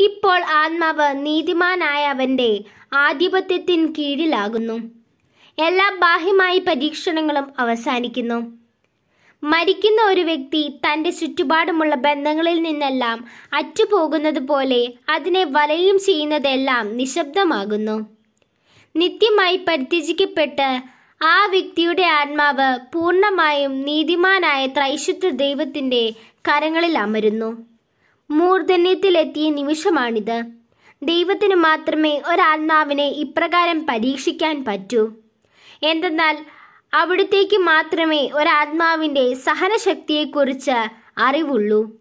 ഇപ്പോൾ ആത്മാവ് നീതിമാനായ അവന്റെ ആധിപത്യത്തിന് കീഴിലാകുന്നു. എല്ലാ ബാഹ്യമായ പരീക്ഷണങ്ങളും അവസാനിക്കുന്നു. മരിക്കുന്ന ഒരു വ്യക്തി തൻ്റെ ചുറ്റുപാടുമുള്ള ബന്ധങ്ങളിൽ നിന്നെല്ലാം അറ്റുപോകുന്നത് പോലെ അതിനെ വലയം ചെയ്യുന്നതെല്ലാം നിശബ്ദമാകുന്നു. നിത്യമായി പരിത്യജിക്കപ്പെട്ട് ആ വ്യക്തിയുടെ ആത്മാവ് പൂർണ്ണമായും നീതിമാനായ ത്രൈശത്വ ദൈവത്തിൻ്റെ കരങ്ങളിൽ അമരുന്നു. മൂർധന്യത്തിലെത്തിയ നിമിഷമാണിത്. ദൈവത്തിന് മാത്രമേ ഒരാത്മാവിനെ ഇപ്രകാരം പരീക്ഷിക്കാൻ പറ്റൂ. എന്തെന്നാൽ അവിടുത്തേക്ക് മാത്രമേ ഒരാത്മാവിൻ്റെ സഹനശക്തിയെക്കുറിച്ച് അറിവുള്ളൂ.